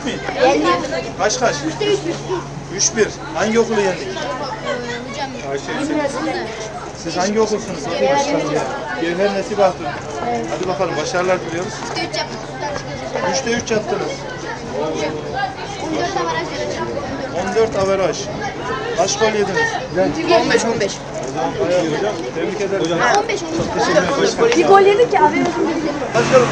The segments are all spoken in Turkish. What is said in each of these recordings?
mi? Yendik. Kaç kaç? 3-1. Hangi okulu yendik? Siz hangi okulsunuz? Gevher Nesibe Hatun. Hadi bakalım başarılar diliyoruz. 3'te 3 yaptınız. 14 averaj. Kaç gol yediniz? 15. Hocam tebrik ederim. Hocam. 15. Teşekkür ederim. Bir gol yedik ya abi. Başlayalım.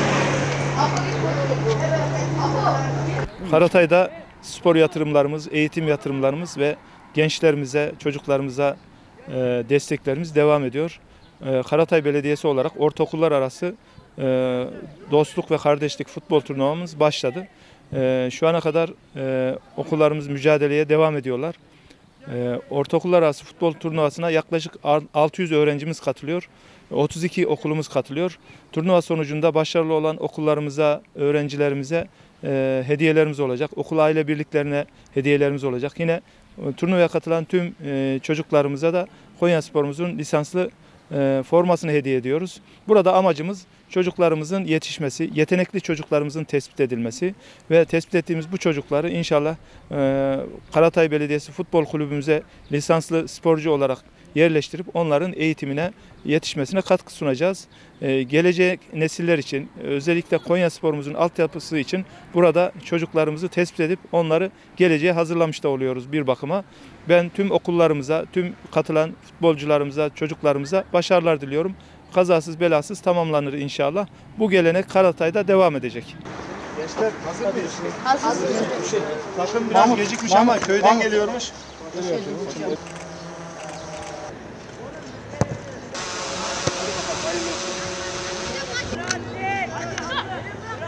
Karatay'da spor yatırımlarımız, eğitim yatırımlarımız ve gençlerimize, çocuklarımıza desteklerimiz devam ediyor. Karatay Belediyesi olarak ortaokullar arası dostluk ve kardeşlik futbol turnuvamız başladı. Şu ana kadar okullarımız mücadeleye devam ediyorlar. Ortaokullar arası futbol turnuvasına yaklaşık 600 öğrencimiz katılıyor. 32 okulumuz katılıyor. Turnuva sonucunda başarılı olan okullarımıza, öğrencilerimize hediyelerimiz olacak. Okul aile birliklerine hediyelerimiz olacak. Yine turnuvaya katılan tüm çocuklarımıza da Konyaspor'umuzun lisanslı formasını hediye ediyoruz. Burada amacımız çocuklarımızın yetişmesi, yetenekli çocuklarımızın tespit edilmesi ve tespit ettiğimiz bu çocukları inşallah Karatay Belediyesi Futbol Kulübümüze lisanslı sporcu olarak yerleştirip onların eğitimine, yetişmesine katkı sunacağız. Gelecek nesiller için, özellikle Konyaspor'umuzun altyapısı için burada çocuklarımızı tespit edip onları geleceğe hazırlamış da oluyoruz bir bakıma. Ben tüm okullarımıza, tüm katılan futbolcularımıza, çocuklarımıza başarılar diliyorum. Kazasız belasız tamamlanır inşallah. Bu gelenek Karatay'da devam edecek. Gençler hazır mıyız? Hazır. Takım biraz gecikmiş ama köyden geliyormuş.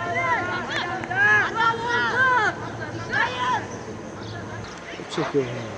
Çekiyorum.